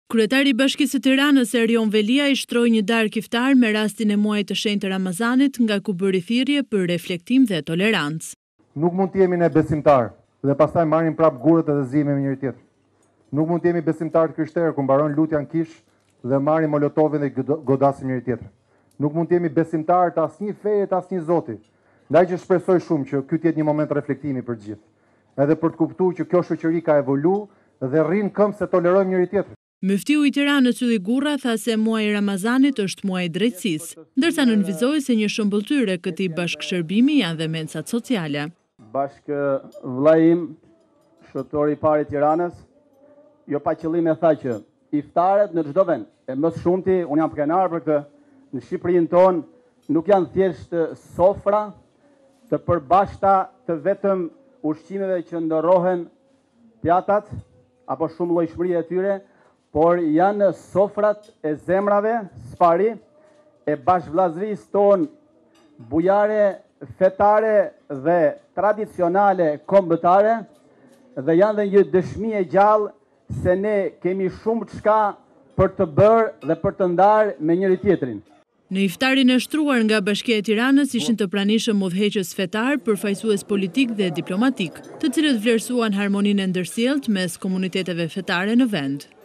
Kryetari i Bashkisë së Tiranës Erion Velia i shtroi një darkë iftar me rastin e muajit të shenjtë të Ramazanit, nga ku bëri thirrje për reflektim dhe tolerancë. Nuk mund të jemi ne besimtar dhe pastaj marrim prap gurët edhe zihemi me njëri tjetrin. Nuk mund të jemi besimtar të krishterë ku mbaron lutja në kish dhe marrim molotovin dhe godasim njëri tjetrin. Nuk mund të jemi besimtar të asnjë feje, të asnjë zoti. Ndaj që shpresoj shumë që ky të jetë një moment reflektimi për gjithë. Edhe për të kuptuar që kjo shoqëri ka evolu dhe rrin këmbë se tolerojmë njëri tjetrin. Muftiu i Tiranës Ylli Gurra tha se muaji i Ramazanit është muaji i drejtësisë, ndërsa nënvizoi se një shëmbulltyre këtij bashkëshërbimi janë dhe mencat sociale. Bashkëvllai im, shoqëtori i parë i Tiranës, jo pa qëllim e tha që iftaret në çdo vend, e më së shumti, unë jam krenar për këtë, në Shqipërinë tonë nuk janë thjesht sofra të përbashkëta të vetëm ushqimeve që ndërrohen pjatat apo shumë llojshmëri e tyre, por janë sofrat e zemrave, spari, e bashkëvllazërisë tonë bujare, fetare dhe tradicionale kombëtare, dhe janë dhe një dëshmi e gjallë se ne kemi shumë çka për të bërë dhe për të ndarë me njëri tjetrin. Në iftarin e shtruar nga Bashkia e Tiranës ishin të pranishëm udhëheqës fetar, përfaqësues politik dhe diplomatik, të cilët vlerësuan harmoninë e ndërsjellët mes komuniteteve fetare në vend.